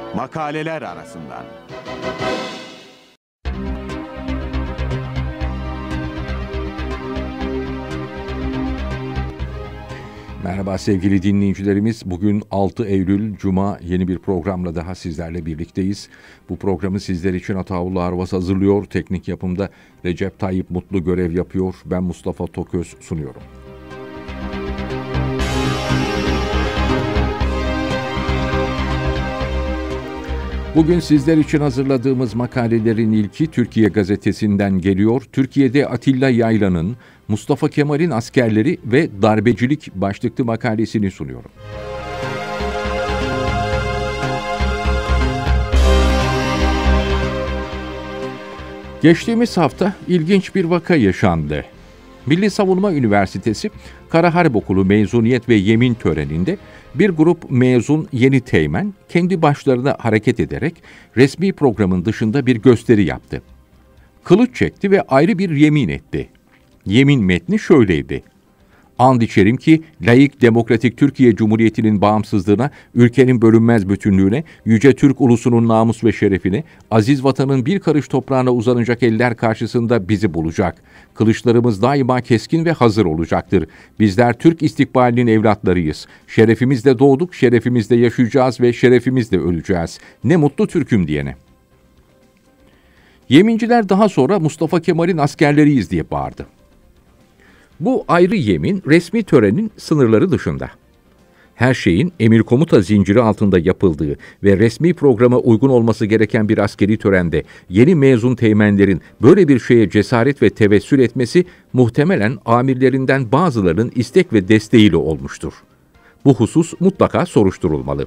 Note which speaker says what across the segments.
Speaker 1: Makaleler arasından.
Speaker 2: Merhaba sevgili dinleyicilerimiz. Bugün 6 Eylül Cuma, yeni bir programla daha sizlerle birlikteyiz. Bu programı sizler için Ataullah Arvas hazırlıyor. Teknik yapımda Recep Tayyip Mutlu görev yapıyor. Ben Mustafa Toköz sunuyorum. Bugün sizler için hazırladığımız makalelerin ilki Türkiye Gazetesi'nden geliyor. Türkiye'de Atilla Yaylan'ın Mustafa Kemal'in askerleri ve darbecilik başlıklı makalesini sunuyorum. Geçtiğimiz hafta ilginç bir vaka yaşandı. Milli Savunma Üniversitesi Kara Harp Okulu mezuniyet ve yemin töreninde bir grup mezun yeni teğmen kendi başlarına hareket ederek resmi programın dışında bir gösteri yaptı. Kılıç çekti ve ayrı bir yemin etti. Yemin metni şöyleydi: "And içerim ki laik demokratik Türkiye Cumhuriyeti'nin bağımsızlığına, ülkenin bölünmez bütünlüğüne, yüce Türk ulusunun namus ve şerefine, aziz vatanın bir karış toprağına uzanacak eller karşısında bizi bulacak. Kılıçlarımız daima keskin ve hazır olacaktır. Bizler Türk istikbalinin evlatlarıyız. Şerefimizle doğduk, şerefimizle yaşayacağız ve şerefimizle öleceğiz. Ne mutlu Türk'üm diyene." Yeminciler daha sonra Mustafa Kemal'in askerleriyiz diye bağırdı. Bu ayrı yemin resmi törenin sınırları dışında. Her şeyin emir komuta zinciri altında yapıldığı ve resmi programa uygun olması gereken bir askeri törende yeni mezun teğmenlerin böyle bir şeye cesaret ve tevessül etmesi muhtemelen amirlerinden bazılarının istek ve desteğiyle olmuştur. Bu husus mutlaka soruşturulmalı.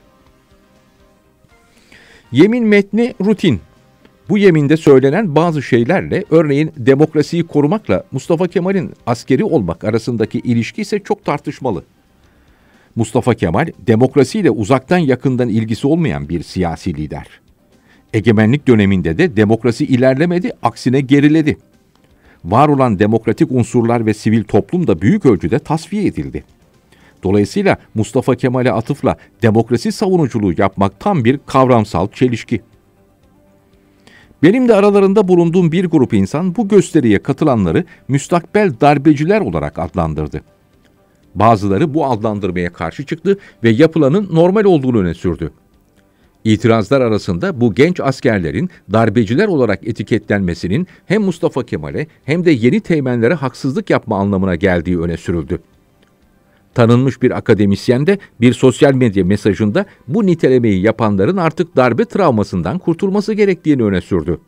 Speaker 2: Yemin metni rutin. Bu yeminde söylenen bazı şeylerle, örneğin demokrasiyi korumakla Mustafa Kemal'in askeri olmak arasındaki ilişki ise çok tartışmalı. Mustafa Kemal, demokrasiyle uzaktan yakından ilgisi olmayan bir siyasi lider. Egemenlik döneminde de demokrasi ilerlemedi, aksine geriledi. Var olan demokratik unsurlar ve sivil toplum da büyük ölçüde tasfiye edildi. Dolayısıyla Mustafa Kemal'e atıfla demokrasi savunuculuğu yapmak tam bir kavramsal çelişki. Benim de aralarında bulunduğum bir grup insan bu gösteriye katılanları müstakbel darbeciler olarak adlandırdı. Bazıları bu adlandırmaya karşı çıktı ve yapılanın normal olduğunu öne sürdü. İtirazlar arasında bu genç askerlerin darbeciler olarak etiketlenmesinin hem Mustafa Kemal'e hem de yeni teğmenlere haksızlık yapma anlamına geldiği öne sürüldü. Tanınmış bir akademisyen de bir sosyal medya mesajında bu nitelemeyi yapanların artık darbe travmasından kurtulması gerektiğini öne sürdü.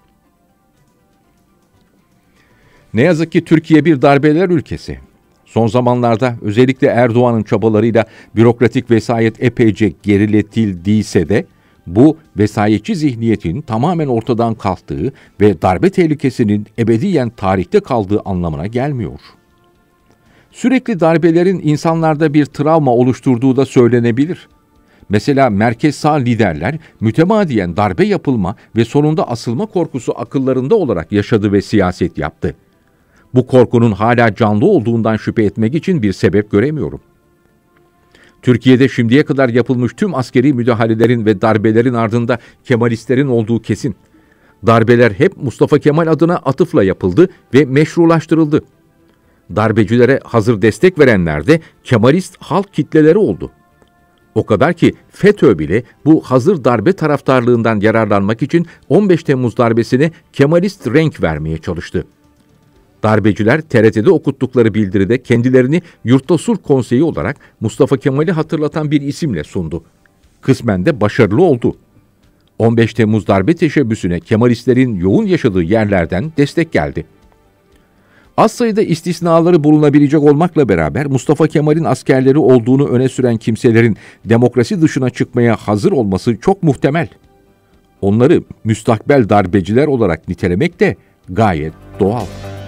Speaker 2: Ne yazık ki Türkiye bir darbeler ülkesi. Son zamanlarda özellikle Erdoğan'ın çabalarıyla bürokratik vesayet epeyce geriletildiyse de bu vesayetçi zihniyetin tamamen ortadan kalktığı ve darbe tehlikesinin ebediyen tarihte kaldığı anlamına gelmiyor. Sürekli darbelerin insanlarda bir travma oluşturduğu da söylenebilir. Mesela merkez sağ liderler mütemadiyen darbe yapılma ve sonunda asılma korkusu akıllarında olarak yaşadı ve siyaset yaptı. Bu korkunun hala canlı olduğundan şüphe etmek için bir sebep göremiyorum. Türkiye'de şimdiye kadar yapılmış tüm askeri müdahalelerin ve darbelerin ardında Kemalistlerin olduğu kesin. Darbeler hep Mustafa Kemal adına atıfla yapıldı ve meşrulaştırıldı. Darbecilere hazır destek verenler de Kemalist halk kitleleri oldu. O kadar ki FETÖ bile bu hazır darbe taraftarlığından yararlanmak için 15 Temmuz darbesine Kemalist renk vermeye çalıştı. Darbeciler TRT'de okuttukları bildiride kendilerini Yurtta Sulh Konseyi olarak Mustafa Kemal'i hatırlatan bir isimle sundu. Kısmen de başarılı oldu. 15 Temmuz darbe teşebbüsüne Kemalistlerin yoğun yaşadığı yerlerden destek geldi. Az sayıda istisnaları bulunabilecek olmakla beraber Mustafa Kemal'in askerleri olduğunu öne süren kimselerin demokrasi dışına çıkmaya hazır olması çok muhtemel. Onları müstakbel darbeciler olarak nitelemek de gayet doğal.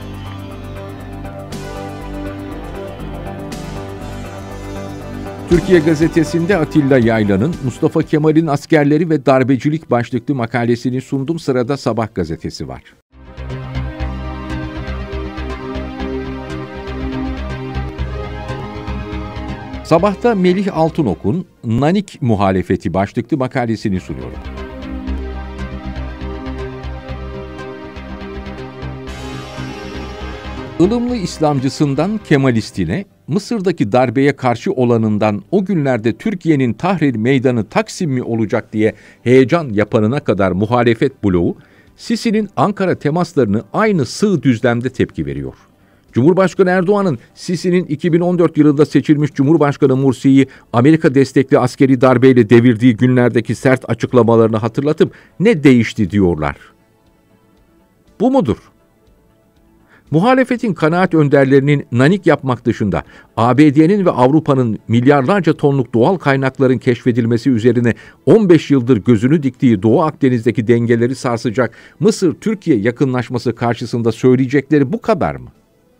Speaker 2: Türkiye Gazetesi'nde Atilla Yaylan'ın Mustafa Kemal'in askerleri ve darbecilik başlıklı makalesini sundum. Sırada Sabah gazetesi var. Sabahta Melih Altınok'un Nanik Muhalefeti başlıklı makalesini sunuyorum. Ilımlı İslamcısından Kemalistine, Mısır'daki darbeye karşı olanından o günlerde Türkiye'nin Tahrir Meydanı Taksim mi olacak diye heyecan yapanına kadar muhalefet bloğu, Sisi'nin Ankara temaslarını aynı sığ düzlemde tepki veriyor. Cumhurbaşkanı Erdoğan'ın Sisi'nin 2014 yılında seçilmiş Cumhurbaşkanı Mursi'yi Amerika destekli askeri darbeyle devirdiği günlerdeki sert açıklamalarını hatırlatıp ne değişti diyorlar. Bu mudur? Muhalefetin kanaat önderlerinin nanik yapmak dışında ABD'nin ve Avrupa'nın milyarlarca tonluk doğal kaynakların keşfedilmesi üzerine 15 yıldır gözünü diktiği Doğu Akdeniz'deki dengeleri sarsacak Mısır-Türkiye yakınlaşması karşısında söyleyecekleri bu kadar mı?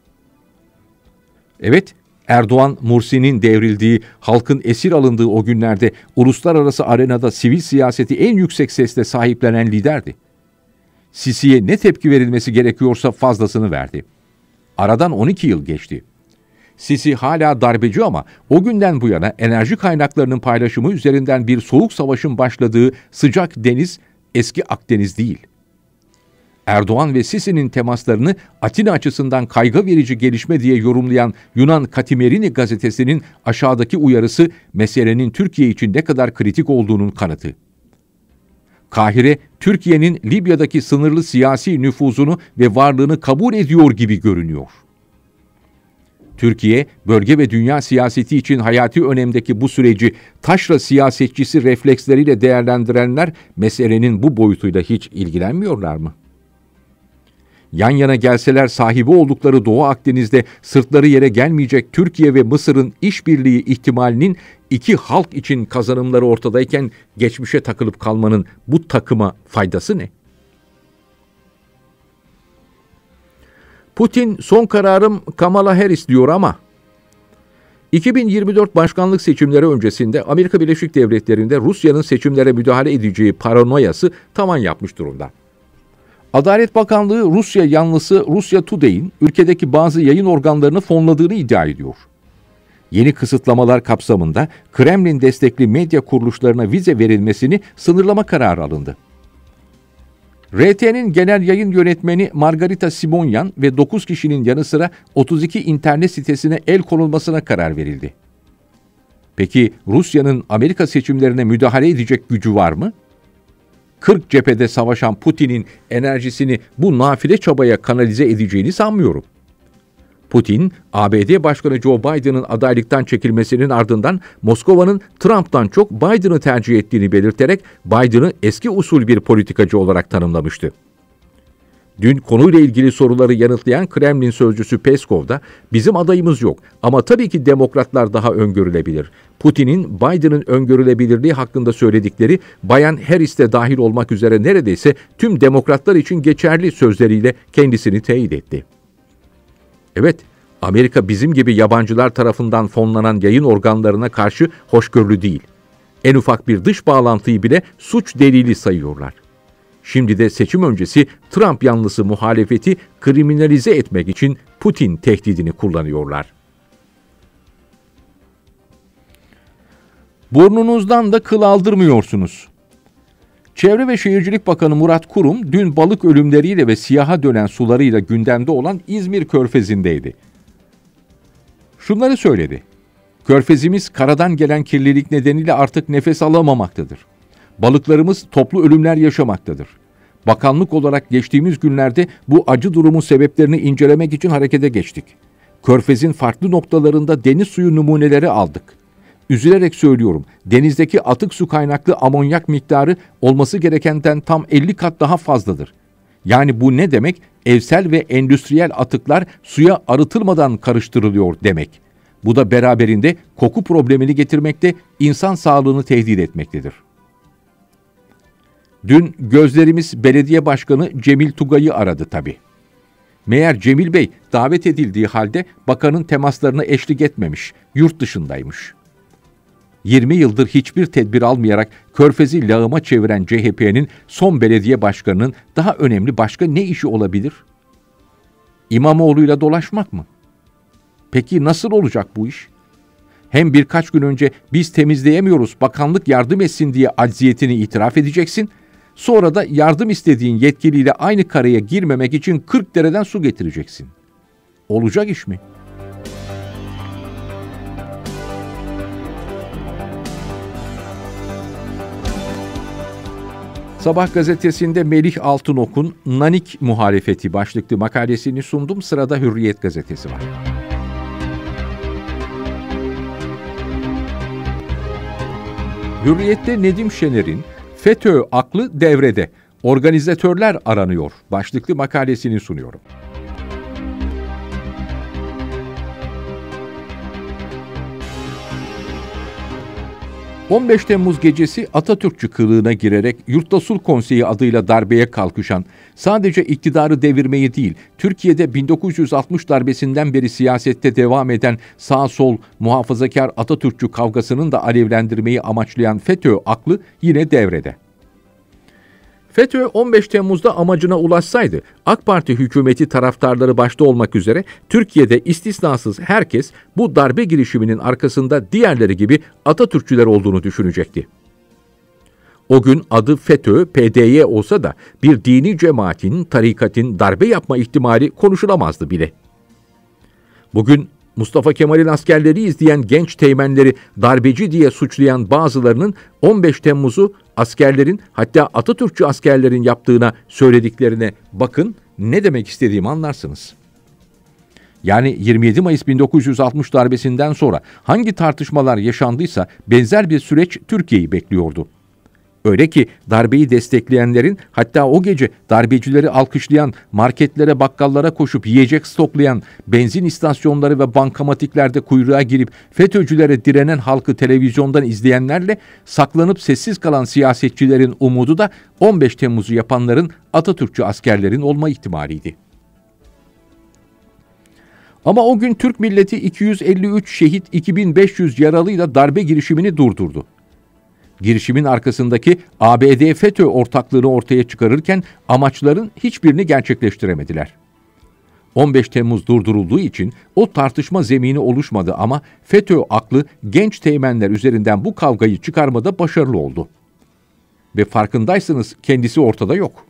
Speaker 2: Evet, Erdoğan, Mursi'nin devrildiği, halkın esir alındığı o günlerde uluslararası arenada sivil siyaseti en yüksek sesle sahiplenen liderdi. Sisi'ye ne tepki verilmesi gerekiyorsa fazlasını verdi. Aradan 12 yıl geçti. Sisi hala darbeci ama o günden bu yana enerji kaynaklarının paylaşımı üzerinden bir soğuk savaşın başladığı sıcak deniz eski Akdeniz değil. Erdoğan ve Sisi'nin temaslarını Atina açısından kaygı verici gelişme diye yorumlayan Yunan Katimerini gazetesinin aşağıdaki uyarısı meselenin Türkiye için ne kadar kritik olduğunun kanıtı. Kahire, Türkiye'nin Libya'daki sınırlı siyasi nüfuzunu ve varlığını kabul ediyor gibi görünüyor. Türkiye, bölge ve dünya siyaseti için hayati önemdeki bu süreci taşra siyasetçisi refleksleriyle değerlendirenler meselenin bu boyutuyla hiç ilgilenmiyorlar mı? Yan yana gelseler sahibi oldukları Doğu Akdeniz'de sırtları yere gelmeyecek Türkiye ve Mısır'ın işbirliği ihtimalinin iki halk için kazanımları ortadayken geçmişe takılıp kalmanın bu takıma faydası ne? Putin son kararım Kamala Harris diyor ama 2024 başkanlık seçimleri öncesinde Amerika Birleşik Devletleri'nde Rusya'nın seçimlere müdahale edeceği paranoyası tavan yapmış durumda. Adalet Bakanlığı Rusya yanlısı Russia Today'in ülkedeki bazı yayın organlarını fonladığını iddia ediyor. Yeni kısıtlamalar kapsamında Kremlin destekli medya kuruluşlarına vize verilmesini sınırlama kararı alındı. RT'nin genel yayın yönetmeni Margarita Simonyan ve 9 kişinin yanı sıra 32 internet sitesine el konulmasına karar verildi. Peki Rusya'nın Amerika seçimlerine müdahale edecek gücü var mı? 40 cephede savaşan Putin'in enerjisini bu nafile çabaya kanalize edeceğini sanmıyorum. Putin, ABD Başkanı Joe Biden'ın adaylıktan çekilmesinin ardından Moskova'nın Trump'tan çok Biden'ı tercih ettiğini belirterek Biden'ı eski usul bir politikacı olarak tanımlamıştı. Dün konuyla ilgili soruları yanıtlayan Kremlin sözcüsü Peskov da bizim adayımız yok ama tabii ki demokratlar daha öngörülebilir. Putin'in Biden'ın öngörülebilirliği hakkında söyledikleri Bayan Harris de dahil olmak üzere neredeyse tüm demokratlar için geçerli sözleriyle kendisini teyit etti. Evet, Amerika bizim gibi yabancılar tarafından fonlanan yayın organlarına karşı hoşgörülü değil. En ufak bir dış bağlantıyı bile suç delili sayıyorlar. Şimdi de seçim öncesi Trump yanlısı muhalefeti kriminalize etmek için Putin tehdidini kullanıyorlar. Burnunuzdan da kıl aldırmıyorsunuz. Çevre ve Şehircilik Bakanı Murat Kurum dün balık ölümleriyle ve siyaha dönen sularıyla gündemde olan İzmir Körfezi'ndeydi. Şunları söyledi. Körfezimiz karadan gelen kirlilik nedeniyle artık nefes alamamaktadır. Balıklarımız toplu ölümler yaşamaktadır. Bakanlık olarak geçtiğimiz günlerde bu acı durumun sebeplerini incelemek için harekete geçtik. Körfez'in farklı noktalarında deniz suyu numuneleri aldık. Üzülerek söylüyorum, denizdeki atık su kaynaklı amonyak miktarı olması gerekenden tam 50 kat daha fazladır. Yani bu ne demek? Evsel ve endüstriyel atıklar suya arıtılmadan karıştırılıyor demek. Bu da beraberinde koku problemini getirmekte, insan sağlığını tehdit etmektedir. Dün gözlerimiz belediye başkanı Cemil Tugay'ı aradı tabii. Meğer Cemil Bey davet edildiği halde bakanın temaslarına eşlik etmemiş, yurt dışındaymış. 20 yıldır hiçbir tedbir almayarak Körfez'i lağıma çeviren CHP'nin son belediye başkanının daha önemli başka ne işi olabilir? İmamoğlu'yla dolaşmak mı? Peki nasıl olacak bu iş? Hem birkaç gün önce biz temizleyemiyoruz, bakanlık yardım etsin diye acziyetini itiraf edeceksin. Sonra da yardım istediğin yetkiliyle aynı karaya girmemek için 40 dereden su getireceksin. Olacak iş mi? Sabah gazetesinde Melih Altınok'un Nanik Muhalefeti başlıklı makalesini sundum. Sırada Hürriyet gazetesi var. Hürriyet'te Nedim Şener'in FETÖ aklı devrede, organizatörler aranıyor başlıklı makalesini sunuyorum. ...15 Temmuz gecesi Atatürkçü kılığına girerek Yurtta Sulh Konseyi adıyla darbeye kalkışan, sadece iktidarı devirmeyi değil, Türkiye'de 1960 darbesinden beri siyasette devam eden sağ-sol, muhafazakar Atatürkçü kavgasının da alevlendirmeyi amaçlayan FETÖ aklı yine devrede. FETÖ 15 Temmuz'da amacına ulaşsaydı, AK Parti hükümeti taraftarları başta olmak üzere Türkiye'de istisnasız herkes bu darbe girişiminin arkasında diğerleri gibi Atatürkçüler olduğunu düşünecekti. O gün adı FETÖ, PDY olsa da bir dini cemaatin, tarikatın darbe yapma ihtimali konuşulamazdı bile. Bugün Mustafa Kemal'in askerleri izleyen genç teğmenleri darbeci diye suçlayan bazılarının 15 Temmuz'u askerlerin, hatta Atatürkçü askerlerin yaptığına, söylediklerine bakın, ne demek istediğimi anlarsınız. Yani 27 Mayıs 1960 darbesinden sonra hangi tartışmalar yaşandıysa benzer bir süreç Türkiye'yi bekliyordu. Öyle ki darbeyi destekleyenlerin, hatta o gece darbecileri alkışlayan, marketlere, bakkallara koşup yiyecek stoklayan, benzin istasyonları ve bankamatiklerde kuyruğa girip FETÖ'cülere direnen halkı televizyondan izleyenlerle saklanıp sessiz kalan siyasetçilerin umudu da 15 Temmuz'u yapanların Atatürkçü askerlerin olma ihtimaliydi. Ama o gün Türk milleti 253 şehit, 2500 yaralıyla darbe girişimini durdurdu. Girişimin arkasındaki ABD-FETÖ ortaklığını ortaya çıkarırken amaçların hiçbirini gerçekleştiremediler. 15 Temmuz durdurulduğu için o tartışma zemini oluşmadı ama FETÖ aklı genç teğmenler üzerinden bu kavgayı çıkarmada başarılı oldu. Ve farkındaysanız kendisi ortada yok.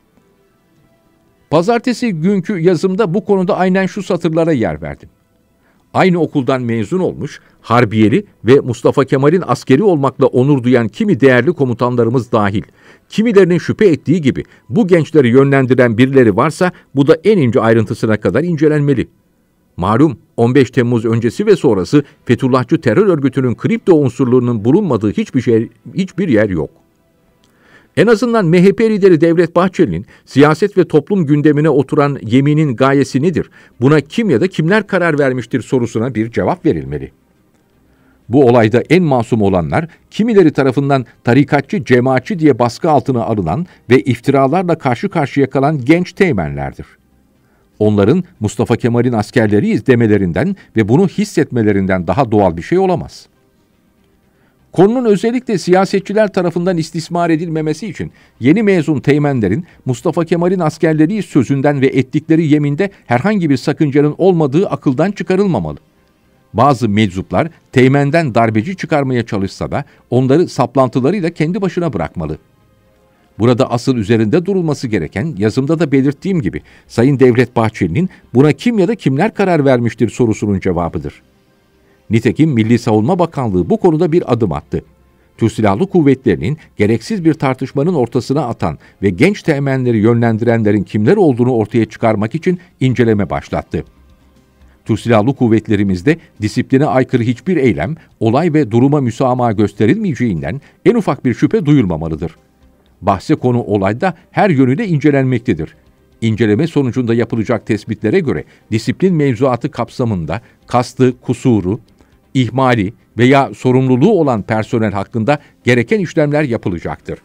Speaker 2: Pazartesi günkü yazımda bu konuda aynen şu satırlara yer verdim. Aynı okuldan mezun olmuş, harbiyeli ve Mustafa Kemal'in askeri olmakla onur duyan kimi değerli komutanlarımız dahil, kimilerinin şüphe ettiği gibi bu gençleri yönlendiren birileri varsa bu da en ince ayrıntısına kadar incelenmeli. Malum 15 Temmuz öncesi ve sonrası Fethullahçı terör örgütünün kripto unsurlarının bulunmadığı hiçbir yer yok. En azından MHP lideri Devlet Bahçeli'nin siyaset ve toplum gündemine oturan yeminin gayesi nedir? Buna kim ya da kimler karar vermiştir sorusuna bir cevap verilmeli. Bu olayda en masum olanlar, kimileri tarafından tarikatçı, cemaatçi diye baskı altına alınan ve iftiralarla karşı karşıya kalan genç teğmenlerdir. Onların Mustafa Kemal'in askerleriyiz demelerinden ve bunu hissetmelerinden daha doğal bir şey olamaz. Konunun özellikle siyasetçiler tarafından istismar edilmemesi için yeni mezun teğmenlerin Mustafa Kemal'in askerleriyiz sözünden ve ettikleri yeminde herhangi bir sakıncanın olmadığı akıldan çıkarılmamalı. Bazı meczuplar teğmenden darbeci çıkarmaya çalışsa da onları saplantılarıyla kendi başına bırakmalı. Burada asıl üzerinde durulması gereken, yazımda da belirttiğim gibi, Sayın Devlet Bahçeli'nin buna kim ya da kimler karar vermiştir sorusunun cevabıdır. Nitekim Milli Savunma Bakanlığı bu konuda bir adım attı. Türk Silahlı Kuvvetleri'nin gereksiz bir tartışmanın ortasına atan ve genç teğmenleri yönlendirenlerin kimler olduğunu ortaya çıkarmak için inceleme başlattı. Türk Silahlı Kuvvetlerimizde disipline aykırı hiçbir eylem, olay ve duruma müsamaha gösterilmeyeceğinden en ufak bir şüphe duyulmamalıdır. Bahse konu olayda her yönüyle incelenmektedir. İnceleme sonucunda yapılacak tespitlere göre disiplin mevzuatı kapsamında kastı, kusuru, ihmali veya sorumluluğu olan personel hakkında gereken işlemler yapılacaktır.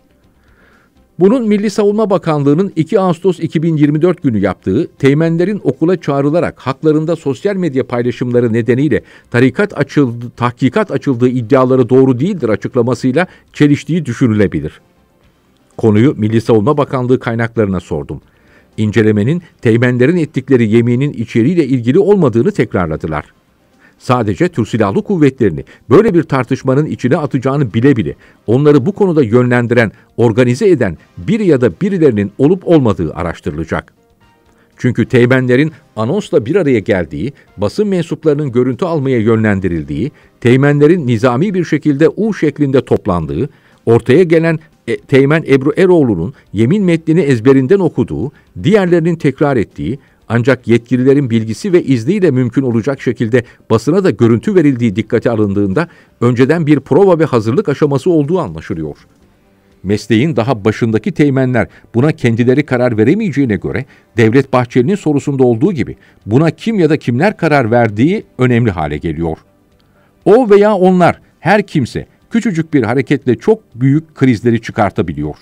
Speaker 2: Bunun Milli Savunma Bakanlığı'nın 2 Ağustos 2024 günü yaptığı teğmenlerin okula çağrılarak haklarında sosyal medya paylaşımları nedeniyle tahkikat açıldığı iddiaları doğru değildir açıklamasıyla çeliştiği düşünülebilir. Konuyu Milli Savunma Bakanlığı kaynaklarına sordum. İncelemenin teğmenlerin ettikleri yeminin içeriğiyle ilgili olmadığını tekrarladılar. Sadece Türk Silahlı Kuvvetleri'ni böyle bir tartışmanın içine atacağını bile bile onları bu konuda yönlendiren, organize eden biri ya da birilerinin olup olmadığı araştırılacak. Çünkü teğmenlerin anonsla bir araya geldiği, basın mensuplarının görüntü almaya yönlendirildiği, teğmenlerin nizami bir şekilde U şeklinde toplandığı, ortaya gelen Teğmen Ebru Eroğlu'nun yemin metnini ezberinden okuduğu, diğerlerinin tekrar ettiği, ancak yetkililerin bilgisi ve izniyle mümkün olacak şekilde basına da görüntü verildiği dikkate alındığında önceden bir prova ve hazırlık aşaması olduğu anlaşılıyor. Mesleğin daha başındaki teğmenler buna kendileri karar veremeyeceğine göre Devlet Bahçeli'nin sorusunda olduğu gibi buna kim ya da kimler karar verdiği önemli hale geliyor. O veya onlar, her kimse küçücük bir hareketle çok büyük krizleri çıkartabiliyor.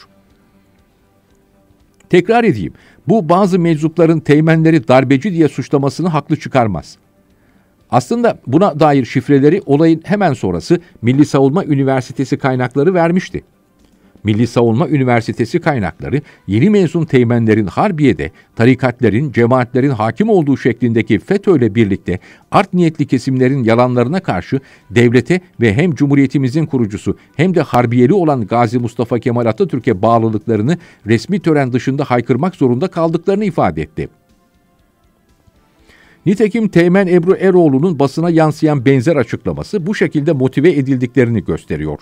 Speaker 2: Tekrar edeyim, bu bazı meczupların teğmenleri darbeci diye suçlamasını haklı çıkarmaz. Aslında buna dair şifreleri olayın hemen sonrası Milli Savunma Üniversitesi kaynakları vermişti. Milli Savunma Üniversitesi kaynakları yeni mezun teğmenlerin Harbiye'de tarikatlerin, cemaatlerin hakim olduğu şeklindeki FETÖ'yle birlikte art niyetli kesimlerin yalanlarına karşı devlete ve hem Cumhuriyetimizin kurucusu hem de Harbiyeli olan Gazi Mustafa Kemal Atatürk'e bağlılıklarını resmi tören dışında haykırmak zorunda kaldıklarını ifade etti. Nitekim Teğmen Ebru Eroğlu'nun basına yansıyan benzer açıklaması bu şekilde motive edildiklerini gösteriyor.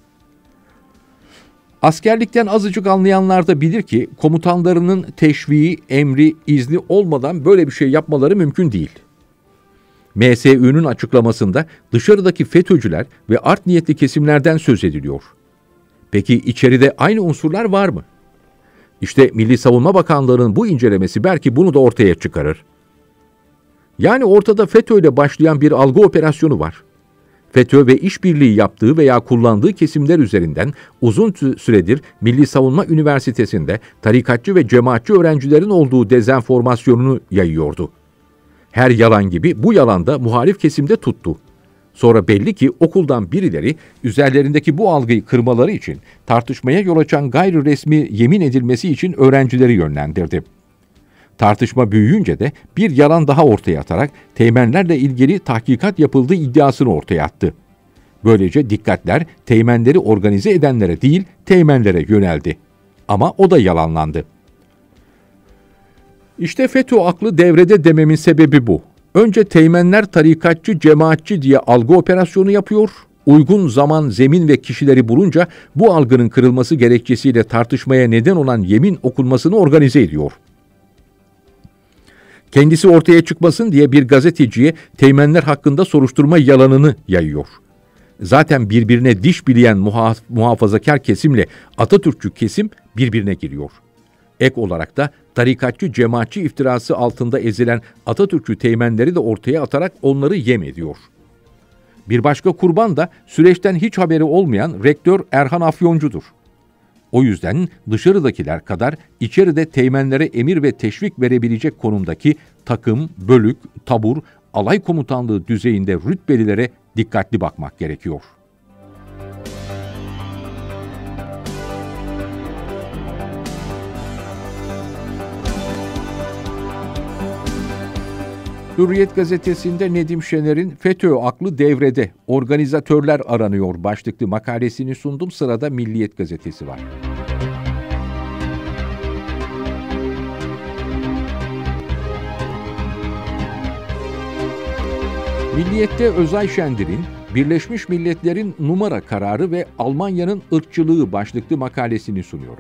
Speaker 2: Askerlikten azıcık anlayanlar da bilir ki komutanlarının teşviği, emri, izni olmadan böyle bir şey yapmaları mümkün değil. MSÜ'nün açıklamasında dışarıdaki FETÖ'cüler ve art niyetli kesimlerden söz ediliyor. Peki içeride aynı unsurlar var mı? İşte Milli Savunma Bakanlığı'nın bu incelemesi belki bunu da ortaya çıkarır. Yani ortada FETÖ ile başlayan bir algı operasyonu var. FETÖ ve işbirliği yaptığı veya kullandığı kesimler üzerinden uzun süredir Milli Savunma Üniversitesi'nde tarikatçı ve cemaatçi öğrencilerin olduğu dezenformasyonunu yayıyordu. Her yalan gibi bu yalan da muhalif kesimde tuttu. Sonra belli ki okuldan birileri üzerlerindeki bu algıyı kırmaları için tartışmaya yol açan gayri resmi yemin edilmesi için öğrencileri yönlendirdi. Tartışma büyüyünce de bir yalan daha ortaya atarak teğmenlerle ilgili tahkikat yapıldığı iddiasını ortaya attı. Böylece dikkatler teğmenleri organize edenlere değil teğmenlere yöneldi. Ama o da yalanlandı. İşte FETÖ aklı devrede dememin sebebi bu. Önce teğmenler tarikatçı, cemaatçi diye algı operasyonu yapıyor, uygun zaman, zemin ve kişileri bulunca bu algının kırılması gerekçesiyle tartışmaya neden olan yemin okunmasını organize ediyor. Kendisi ortaya çıkmasın diye bir gazeteciye teğmenler hakkında soruşturma yalanını yayıyor. Zaten birbirine diş bileyen muhafazakar kesimle Atatürkçü kesim birbirine giriyor. Ek olarak da tarikatçı, cemaatçi iftirası altında ezilen Atatürkçü teğmenleri de ortaya atarak onları yem ediyor. Bir başka kurban da süreçten hiç haberi olmayan rektör Erhan Afyoncu'dur. O yüzden dışarıdakiler kadar içeride teğmenlere emir ve teşvik verebilecek konumdaki takım, bölük, tabur, alay komutanlığı düzeyinde rütbelilere dikkatli bakmak gerekiyor. Hürriyet gazetesinde Nedim Şener'in FETÖ aklı devrede, organizatörler aranıyor başlıklı makalesini sundum. Sırada Milliyet gazetesi var. Milliyet'te Özay Şendir'in Birleşmiş Milletler'in numara kararı ve Almanya'nın ırkçılığı başlıklı makalesini sunuyorum.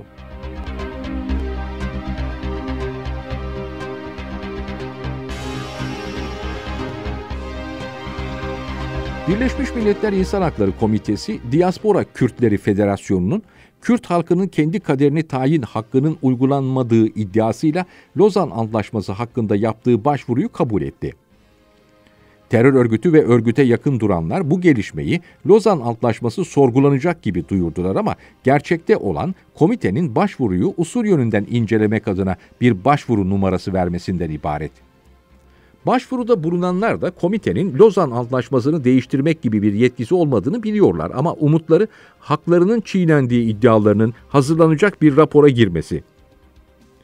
Speaker 2: Birleşmiş Milletler İnsan Hakları Komitesi, Diaspora Kürtleri Federasyonu'nun Kürt halkının kendi kaderini tayin hakkının uygulanmadığı iddiasıyla Lozan Antlaşması hakkında yaptığı başvuruyu kabul etti. Terör örgütü ve örgüte yakın duranlar bu gelişmeyi Lozan Antlaşması sorgulanacak gibi duyurdular ama gerçekte olan komitenin başvuruyu usul yönünden incelemek adına bir başvuru numarası vermesinden ibaret. Başvuruda bulunanlar da komitenin Lozan Antlaşması'nı değiştirmek gibi bir yetkisi olmadığını biliyorlar ama umutları haklarının çiğnendiği iddialarının hazırlanacak bir rapora girmesi.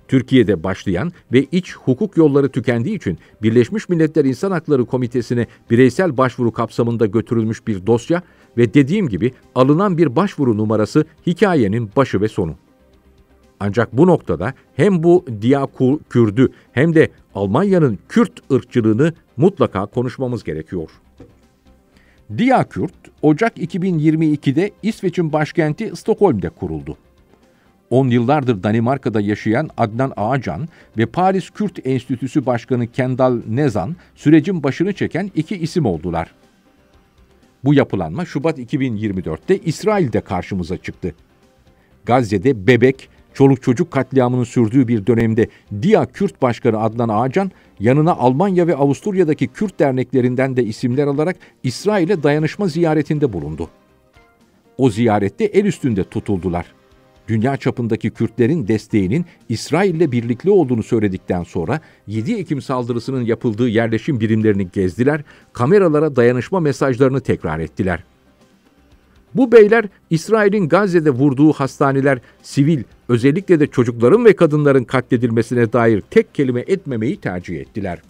Speaker 2: Türkiye'de başlayan ve iç hukuk yolları tükendiği için Birleşmiş Milletler İnsan Hakları Komitesi'ne bireysel başvuru kapsamında götürülmüş bir dosya ve dediğim gibi alınan bir başvuru numarası hikayenin başı ve sonu. Ancak bu noktada hem bu Kürdü hem de Almanya'nın Kürt ırkçılığını mutlaka konuşmamız gerekiyor. Kürt, Ocak 2022'de İsveç'in başkenti Stockholm'de kuruldu. 10 yıllardır Danimarka'da yaşayan Adnan Ağacan ve Paris Kürt Enstitüsü Başkanı Kendal Nezan sürecin başını çeken iki isim oldular. Bu yapılanma Şubat 2024'te İsrail'de karşımıza çıktı. Gazze'de bebek, çoluk çocuk katliamının sürdüğü bir dönemde Kürt Başkanı Adnan Ağacan, yanına Almanya ve Avusturya'daki Kürt derneklerinden de isimler alarak İsrail'e dayanışma ziyaretinde bulundu. O ziyarette el üstünde tutuldular. Dünya çapındaki Kürtlerin desteğinin İsrail'le birlikte olduğunu söyledikten sonra 7 Ekim saldırısının yapıldığı yerleşim birimlerini gezdiler, kameralara dayanışma mesajlarını tekrar ettiler. Bu beyler İsrail'in Gazze'de vurduğu hastaneler, sivil, özellikle de çocukların ve kadınların katledilmesine dair tek kelime etmemeyi tercih ettiler.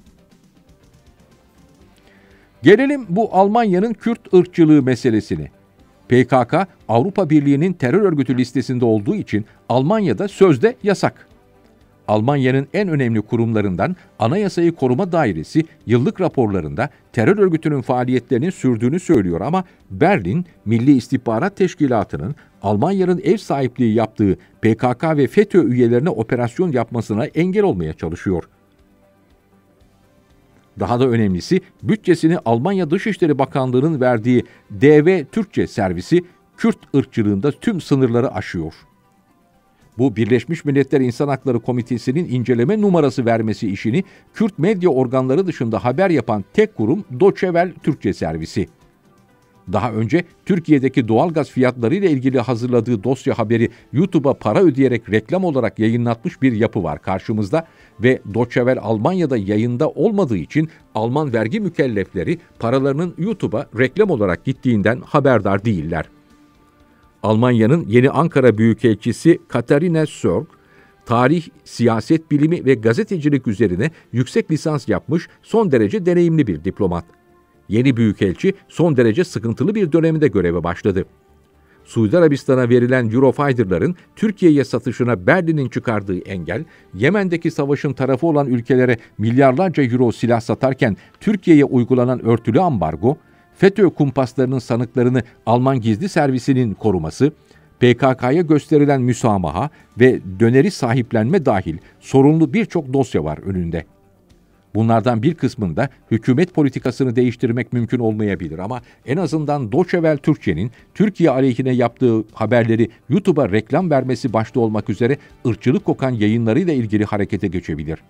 Speaker 2: Gelelim bu Almanya'nın Kürt ırkçılığı meselesine. PKK, Avrupa Birliği'nin terör örgütü listesinde olduğu için Almanya'da sözde yasak. Almanya'nın en önemli kurumlarından Anayasayı Koruma Dairesi yıllık raporlarında terör örgütünün faaliyetlerinin sürdüğünü söylüyor ama Berlin Milli İstihbarat Teşkilatı'nın Almanya'nın ev sahipliği yaptığı PKK ve FETÖ üyelerine operasyon yapmasına engel olmaya çalışıyor. Daha da önemlisi, bütçesini Almanya Dışişleri Bakanlığı'nın verdiği DV Türkçe servisi Kürt ırkçılığında tüm sınırları aşıyor. Bu Birleşmiş Milletler İnsan Hakları Komitesi'nin inceleme numarası vermesi işini Kürt medya organları dışında haber yapan tek kurum Deutsche Welle Türkçe servisi. Daha önce Türkiye'deki doğalgaz fiyatları ile ilgili hazırladığı dosya haberi YouTube'a para ödeyerek reklam olarak yayınlatmış bir yapı var karşımızda ve Deutsche Welle Almanya'da yayında olmadığı için Alman vergi mükellefleri paralarının YouTube'a reklam olarak gittiğinden haberdar değiller. Almanya'nın yeni Ankara Büyükelçisi Katharina Sörg, tarih, siyaset bilimi ve gazetecilik üzerine yüksek lisans yapmış son derece deneyimli bir diplomat. Yeni büyükelçi son derece sıkıntılı bir dönemde göreve başladı. Suudi Arabistan'a verilen Eurofighter'ların Türkiye'ye satışına Berlin'in çıkardığı engel, Yemen'deki savaşın tarafı olan ülkelere milyarlarca euro silah satarken Türkiye'ye uygulanan örtülü ambargo, FETÖ kumpaslarının sanıklarını Alman gizli servisinin koruması, PKK'ya gösterilen müsamaha ve döneri sahiplenme dahil sorunlu birçok dosya var önünde. Bunlardan bir kısmında hükümet politikasını değiştirmek mümkün olmayabilir ama en azından Deutsche Welle Türkçe'nin Türkiye aleyhine yaptığı haberleri YouTube'a reklam vermesi başta olmak üzere ırkçılık kokan yayınlarıyla ilgili harekete geçebilir.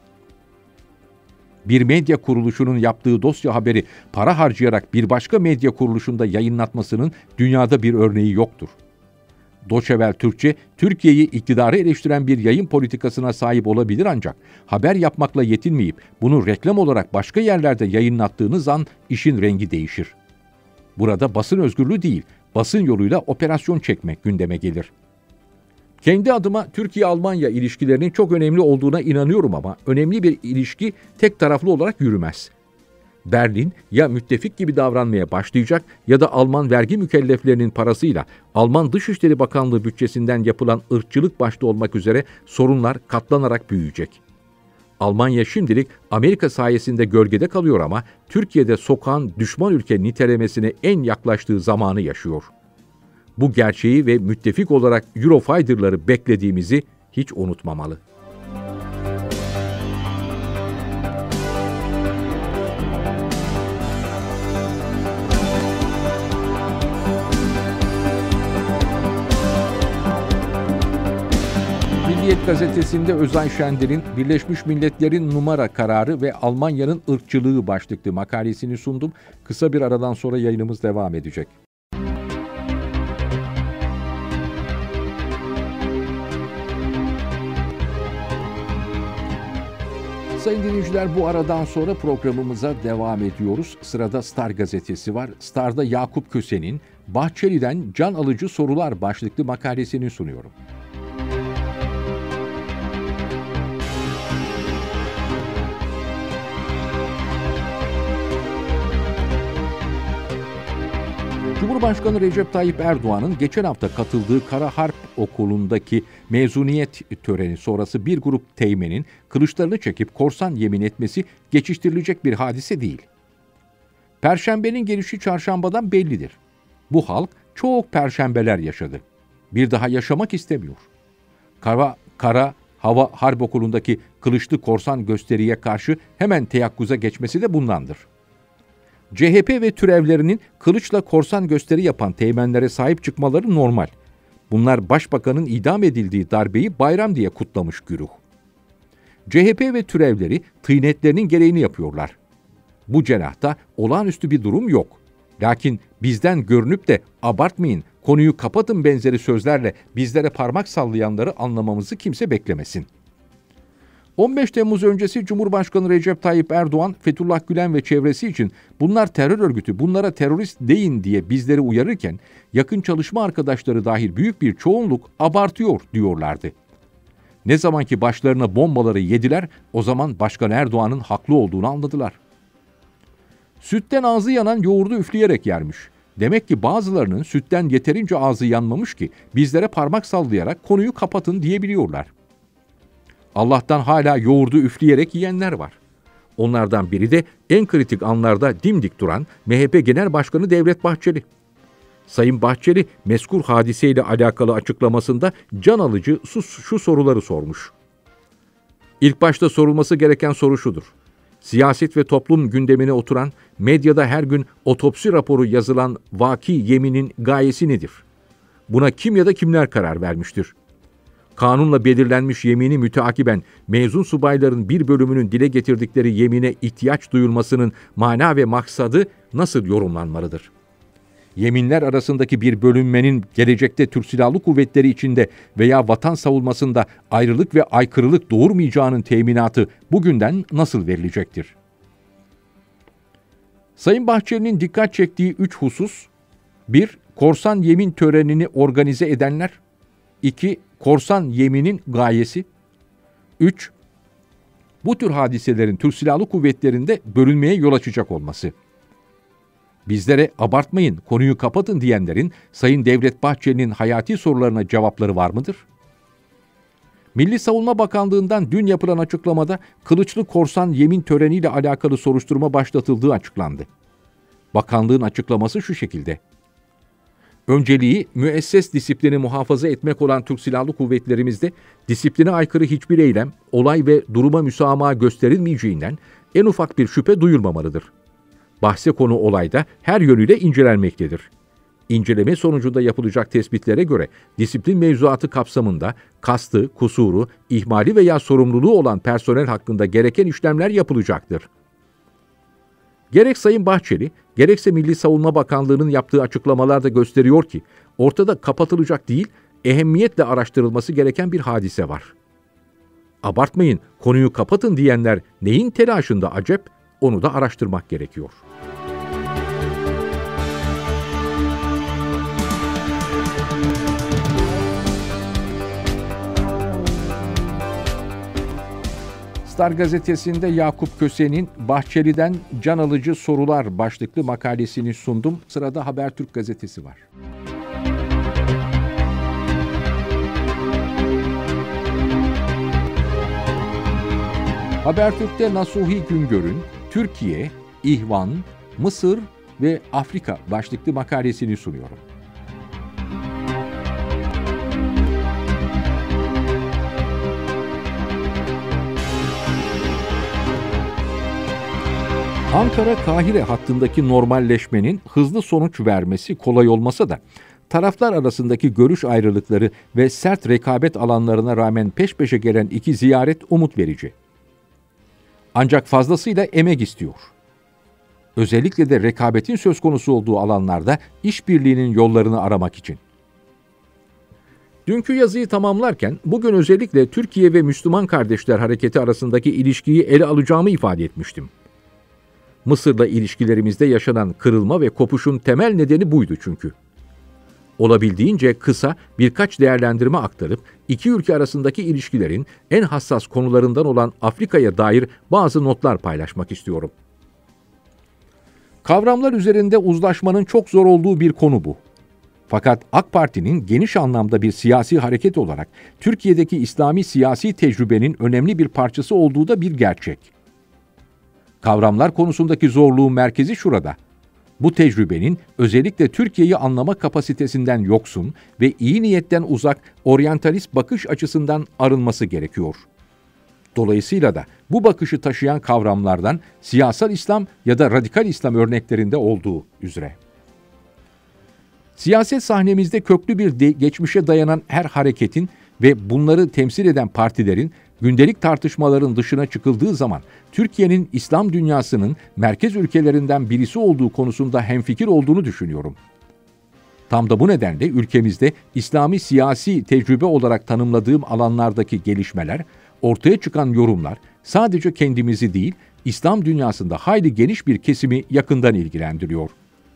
Speaker 2: Bir medya kuruluşunun yaptığı dosya haberi para harcayarak bir başka medya kuruluşunda yayınlatmasının dünyada bir örneği yoktur. Deutsche Welle Türkçe, Türkiye'yi iktidarı eleştiren bir yayın politikasına sahip olabilir ancak haber yapmakla yetinmeyip bunu reklam olarak başka yerlerde yayınlattığınız an işin rengi değişir. Burada basın özgürlüğü değil, basın yoluyla operasyon çekmek gündeme gelir. Kendi adıma Türkiye-Almanya ilişkilerinin çok önemli olduğuna inanıyorum ama önemli bir ilişki tek taraflı olarak yürümez. Berlin ya müttefik gibi davranmaya başlayacak ya da Alman vergi mükelleflerinin parasıyla Alman Dışişleri Bakanlığı bütçesinden yapılan ırkçılık başta olmak üzere sorunlar katlanarak büyüyecek. Almanya şimdilik Amerika sayesinde gölgede kalıyor ama Türkiye'de sokağın düşman ülke nitelemesine en yaklaştığı zamanı yaşıyor. Bu gerçeği ve müttefik olarak Eurofighter'ları beklediğimizi hiç unutmamalı. Milliyet gazetesinde Özay Şender'in Birleşmiş Milletler'in numara kararı ve Almanya'nın ırkçılığı başlıklı makalesini sundum. Kısa bir aradan sonra yayınımız devam edecek. Sayın dinleyiciler, bu aradan sonra programımıza devam ediyoruz. Sırada Star gazetesi var. Star'da Yakup Köse'nin Bahçeli'den can alıcı sorular başlıklı makalesini sunuyorum. Cumhurbaşkanı Recep Tayyip Erdoğan'ın geçen hafta katıldığı Kara Harp Okulu'ndaki mezuniyet töreni sonrası bir grup teğmenin kılıçlarını çekip korsan yemin etmesi geçiştirilecek bir hadise değil. Perşembenin gelişi çarşambadan bellidir. Bu halk çok perşembeler yaşadı. Bir daha yaşamak istemiyor. Kara Hava Harp Okulu'ndaki kılıçlı korsan gösteriye karşı hemen teyakkuza geçmesi de bundandır. CHP ve türevlerinin kılıçla korsan gösteri yapan teğmenlere sahip çıkmaları normal. Bunlar başbakanın idam edildiği darbeyi bayram diye kutlamış güruh. CHP ve türevleri tıynetlerinin gereğini yapıyorlar. Bu cenahta olağanüstü bir durum yok. Lakin bizden görünüp de abartmayın, konuyu kapatın benzeri sözlerle bizlere parmak sallayanları anlamamızı kimse beklemesin. 15 Temmuz öncesi Cumhurbaşkanı Recep Tayyip Erdoğan, Fethullah Gülen ve çevresi için bunlar terör örgütü, bunlara terörist deyin diye bizleri uyarırken, yakın çalışma arkadaşları dahil büyük bir çoğunluk abartıyor diyorlardı. Ne zamanki başlarına bombaları yediler, o zaman Başkan Erdoğan'ın haklı olduğunu anladılar. Sütten ağzı yanan yoğurdu üfleyerek yermiş. Demek ki bazılarının sütten yeterince ağzı yanmamış ki bizlere parmak sallayarak konuyu kapatın diyebiliyorlar. Allah'tan hala yoğurdu üfleyerek yiyenler var. Onlardan biri de en kritik anlarda dimdik duran MHP Genel Başkanı Devlet Bahçeli. Sayın Bahçeli, mezkur hadiseyle alakalı açıklamasında can alıcı şu soruları sormuş. İlk başta sorulması gereken soru şudur. Siyaset ve toplum gündemine oturan, medyada her gün otopsi raporu yazılan vaki yeminin gayesi nedir? Buna kim ya da kimler karar vermiştir? Kanunla belirlenmiş yemini müteakiben mezun subayların bir bölümünün dile getirdikleri yemine ihtiyaç duyulmasının mana ve maksadı nasıl yorumlanmalıdır? Yeminler arasındaki bir bölünmenin gelecekte Türk Silahlı Kuvvetleri içinde veya vatan savunmasında ayrılık ve aykırılık doğurmayacağının teminatı bugünden nasıl verilecektir? Sayın Bahçeli'nin dikkat çektiği 3 husus: 1. Korsan yemin törenini organize edenler. 2. Korsan yeminin gayesi. 3. Bu tür hadiselerin Türk Silahlı Kuvvetleri'nde bölünmeye yol açacak olması. Bizlere abartmayın, konuyu kapatın diyenlerin Sayın Devlet Bahçeli'nin hayati sorularına cevapları var mıdır? Milli Savunma Bakanlığı'ndan dün yapılan açıklamada kılıçlı korsan yemin töreniyle alakalı soruşturma başlatıldığı açıklandı. Bakanlığın açıklaması şu şekilde. Önceliği müesses disiplini muhafaza etmek olan Türk Silahlı Kuvvetlerimizde disipline aykırı hiçbir eylem, olay ve duruma müsamaha gösterilmeyeceğinden en ufak bir şüphe duyulmamalıdır. Bahse konu olayda her yönüyle incelenmektedir. İnceleme sonucunda yapılacak tespitlere göre disiplin mevzuatı kapsamında kastı, kusuru, ihmali veya sorumluluğu olan personel hakkında gereken işlemler yapılacaktır. Gerek Sayın Bahçeli, gerekse Milli Savunma Bakanlığı'nın yaptığı açıklamalar da gösteriyor ki ortada kapatılacak değil, ehemmiyetle araştırılması gereken bir hadise var. Abartmayın, konuyu kapatın diyenler neyin telaşında acep, onu da araştırmak gerekiyor. Star gazetesinde Yakup Köse'nin Bahçeli'den can alıcı sorular başlıklı makalesini sundum. Sırada Habertürk gazetesi var. Habertürk'te Nasuhi Güngör'ün Türkiye, İhvan, Mısır ve Afrika başlıklı makalesini sunuyorum. Ankara-Kahire hattındaki normalleşmenin hızlı sonuç vermesi kolay olmasa da taraflar arasındaki görüş ayrılıkları ve sert rekabet alanlarına rağmen peş peşe gelen iki ziyaret umut verici. Ancak fazlasıyla emek istiyor. Özellikle de rekabetin söz konusu olduğu alanlarda işbirliğinin yollarını aramak için. Dünkü yazıyı tamamlarken bugün özellikle Türkiye ve Müslüman Kardeşler Hareketi arasındaki ilişkiyi ele alacağımı ifade etmiştim. Mısır'la ilişkilerimizde yaşanan kırılma ve kopuşun temel nedeni buydu çünkü. Olabildiğince kısa birkaç değerlendirme aktarıp iki ülke arasındaki ilişkilerin en hassas konularından olan Afrika'ya dair bazı notlar paylaşmak istiyorum. Kavramlar üzerinde uzlaşmanın çok zor olduğu bir konu bu. Fakat AK Parti'nin geniş anlamda bir siyasi hareket olarak Türkiye'deki İslami siyasi tecrübenin önemli bir parçası olduğu da bir gerçek. Kavramlar konusundaki zorluğun merkezi şurada. Bu tecrübenin özellikle Türkiye'yi anlama kapasitesinden yoksun ve iyi niyetten uzak oryantalist bakış açısından arınması gerekiyor. Dolayısıyla da bu bakışı taşıyan kavramlardan siyasal İslam ya da radikal İslam örneklerinde olduğu üzere. Siyaset sahnemizde köklü bir geçmişe dayanan her hareketin ve bunları temsil eden partilerin gündelik tartışmaların dışına çıkıldığı zaman Türkiye'nin İslam dünyasının merkez ülkelerinden birisi olduğu konusunda hemfikir olduğunu düşünüyorum. Tam da bu nedenle ülkemizde İslami siyasi tecrübe olarak tanımladığım alanlardaki gelişmeler, ortaya çıkan yorumlar sadece kendimizi değil, İslam dünyasında hayli geniş bir kesimi yakından ilgilendiriyor.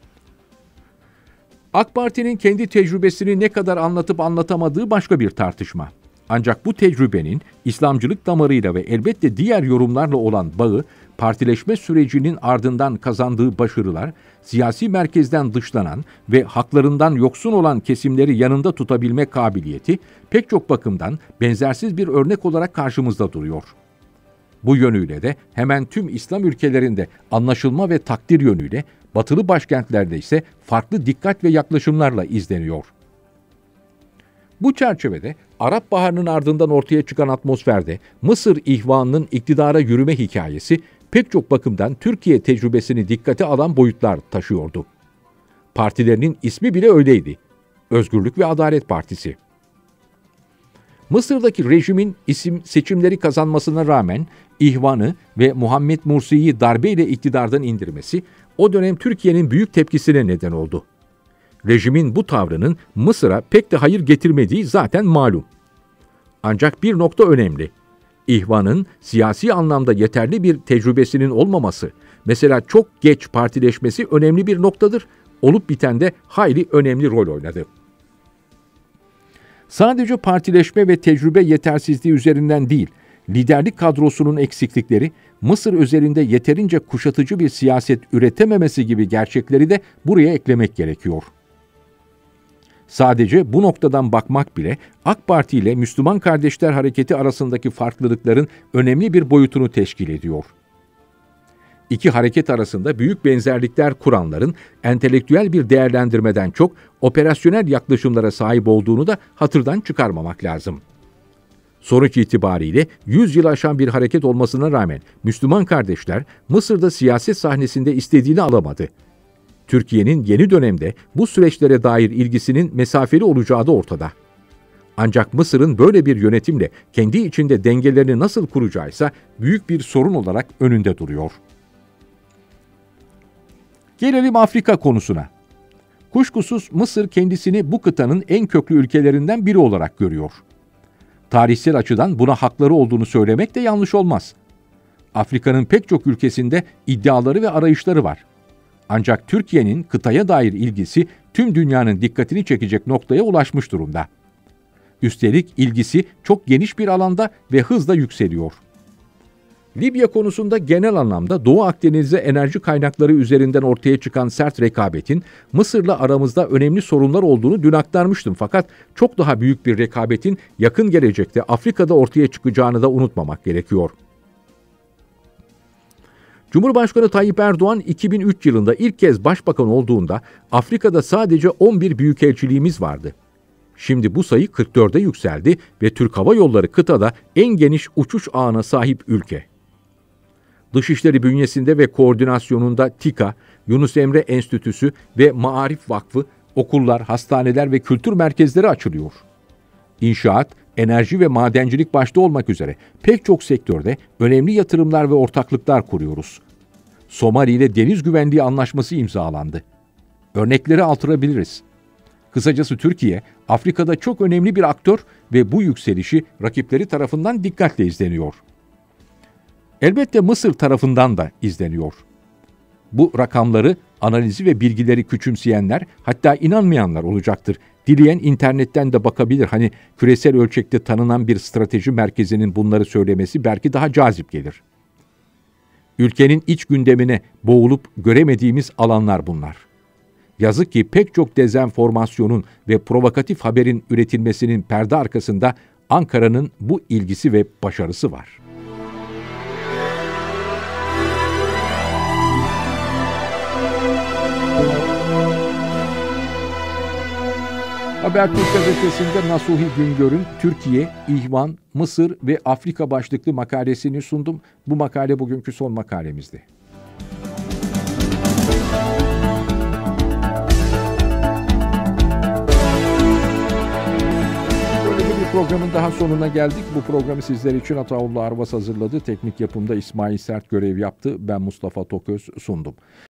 Speaker 2: AK Parti'nin kendi tecrübesini ne kadar anlatıp anlatamadığı başka bir tartışma. Ancak bu tecrübenin İslamcılık damarıyla ve elbette diğer yorumlarla olan bağı, partileşme sürecinin ardından kazandığı başarılar, siyasi merkezden dışlanan ve haklarından yoksun olan kesimleri yanında tutabilme kabiliyeti pek çok bakımdan benzersiz bir örnek olarak karşımızda duruyor. Bu yönüyle de hemen tüm İslam ülkelerinde anlaşılma ve takdir yönüyle, batılı başkentlerde ise farklı dikkat ve yaklaşımlarla izleniyor. Bu çerçevede Arap Baharı'nın ardından ortaya çıkan atmosferde Mısır ihvanının iktidara yürüme hikayesi pek çok bakımdan Türkiye tecrübesini dikkate alan boyutlar taşıyordu. Partilerinin ismi bile öyleydi. Özgürlük ve Adalet Partisi. Mısır'daki rejimin isim seçimleri kazanmasına rağmen ihvanı ve Muhammed Mursi'yi darbeyle iktidardan indirmesi o dönem Türkiye'nin büyük tepkisine neden oldu. Rejimin bu tavrının Mısır'a pek de hayır getirmediği zaten malum. Ancak bir nokta önemli. İhvanın siyasi anlamda yeterli bir tecrübesinin olmaması, mesela çok geç partileşmesi önemli bir noktadır. Olup bitende hayli önemli rol oynadı. Sadece partileşme ve tecrübe yetersizliği üzerinden değil, liderlik kadrosunun eksiklikleri, Mısır özelinde yeterince kuşatıcı bir siyaset üretememesi gibi gerçekleri de buraya eklemek gerekiyor. Sadece bu noktadan bakmak bile AK Parti ile Müslüman Kardeşler Hareketi arasındaki farklılıkların önemli bir boyutunu teşkil ediyor. İki hareket arasında büyük benzerlikler kuranların entelektüel bir değerlendirmeden çok operasyonel yaklaşımlara sahip olduğunu da hatırdan çıkarmamak lazım. Sonuç itibariyle 100 yıl aşan bir hareket olmasına rağmen Müslüman kardeşler Mısır'da siyaset sahnesinde istediğini alamadı. Türkiye'nin yeni dönemde bu süreçlere dair ilgisinin mesafeli olacağı da ortada. Ancak Mısır'ın böyle bir yönetimle kendi içinde dengelerini nasıl kuracağıysa büyük bir sorun olarak önünde duruyor. Gelelim Afrika konusuna. Kuşkusuz Mısır kendisini bu kıtanın en köklü ülkelerinden biri olarak görüyor. Tarihsel açıdan buna hakları olduğunu söylemek de yanlış olmaz. Afrika'nın pek çok ülkesinde iddiaları ve arayışları var. Ancak Türkiye'nin kıtaya dair ilgisi tüm dünyanın dikkatini çekecek noktaya ulaşmış durumda. Üstelik ilgisi çok geniş bir alanda ve hızla yükseliyor. Libya konusunda genel anlamda Doğu Akdeniz'de enerji kaynakları üzerinden ortaya çıkan sert rekabetin Mısır'la aramızda önemli sorunlar olduğunu dün aktarmıştım, fakat çok daha büyük bir rekabetin yakın gelecekte Afrika'da ortaya çıkacağını da unutmamak gerekiyor. Cumhurbaşkanı Tayyip Erdoğan 2003 yılında ilk kez başbakan olduğunda Afrika'da sadece 11 büyükelçiliğimiz vardı. Şimdi bu sayı 44'e yükseldi ve Türk Hava Yolları kıtada en geniş uçuş ağına sahip ülke. Dışişleri bünyesinde ve koordinasyonunda TİKA, Yunus Emre Enstitüsü ve Maarif Vakfı, okullar, hastaneler ve kültür merkezleri açılıyor. İnşaat, enerji ve madencilik başta olmak üzere pek çok sektörde önemli yatırımlar ve ortaklıklar kuruyoruz. Somali ile deniz güvenliği anlaşması imzalandı. Örnekleri artırabiliriz. Kısacası Türkiye, Afrika'da çok önemli bir aktör ve bu yükselişi rakipleri tarafından dikkatle izleniyor. Elbette Mısır tarafından da izleniyor. Bu rakamları, analizi ve bilgileri küçümseyenler, hatta inanmayanlar olacaktır. Dileyen internetten de bakabilir. Hani küresel ölçekte tanınan bir strateji merkezinin bunları söylemesi belki daha cazip gelir. Ülkenin iç gündemine boğulup göremediğimiz alanlar bunlar. Yazık ki pek çok dezenformasyonun ve provokatif haberin üretilmesinin perde arkasında Ankara'nın bu ilgisi ve başarısı var. Habertürk gazetesinde Nasuhi Güngör'ün Türkiye, İhvan, Mısır ve Afrika başlıklı makalesini sundum. Bu makale bugünkü son makalemizdi. Böylece bir programın daha sonuna geldik. Bu programı sizler için Ataullah Arvas hazırladı. Teknik yapımda İsmail Sert görev yaptı. Ben Mustafa Toköz sundum.